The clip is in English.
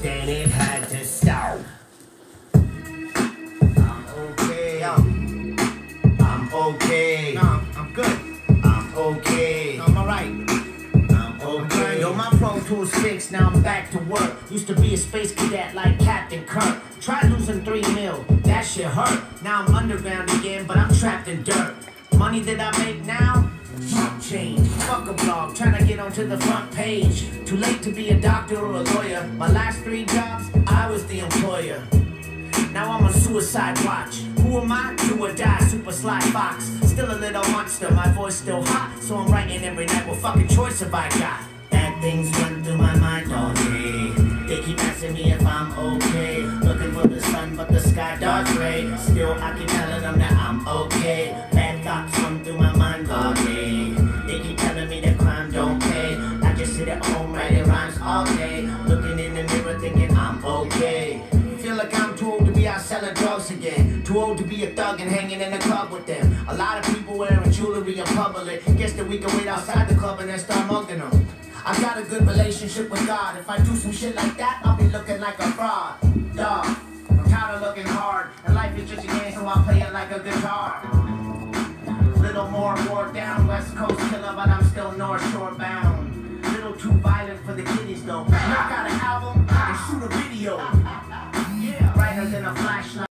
then it had to stop. I'm okay. Yo. I'm okay. No, I'm good. I'm okay. I'm alright. I'm okay. Yo, my Pro Tools 6, now I'm back to work. Used to be a space cadet like Captain Kirk. Tried losing 3 mil, that shit hurt. Now I'm underground again, but I'm trapped in dirt. Money that I make now, chump change. Fuck a blog, trying to get onto the front page. Too late to be a doctor or a lawyer. My last 3 jobs, I was the employer. Now I'm on suicide watch. Who am I? Do or die, super sly fox. Still a little monster, my voice still hot. So I'm writing every night, what fucking choice have I got? Bad things run through my mind all day. They keep asking me if I'm okay. Looking for the sun, but the sky dark gray. Still I keep telling them that I'm okay. Bad thoughts run through my mind all day. They keep telling me that crime don't pay. I just sit at home writing rhymes all day. Looking in the mirror thinking I'm okay. Feel like I'm too old to be out selling drugs again. Too old to be a thug and hanging in the club with them. A lot of people wearing jewelry in public. Guess that we can wait outside the club and then start mugging them. I got a good relationship with God. If I do some shit like that, I'll be looking like a fraud. Dog, I'm tired of looking hard. And life is just a game, so I play it like a guitar. Little more wore down, West Coast killer, but I'm still North Shore bound. Little too violent for the kiddies though. Knock out an album and shoot a video.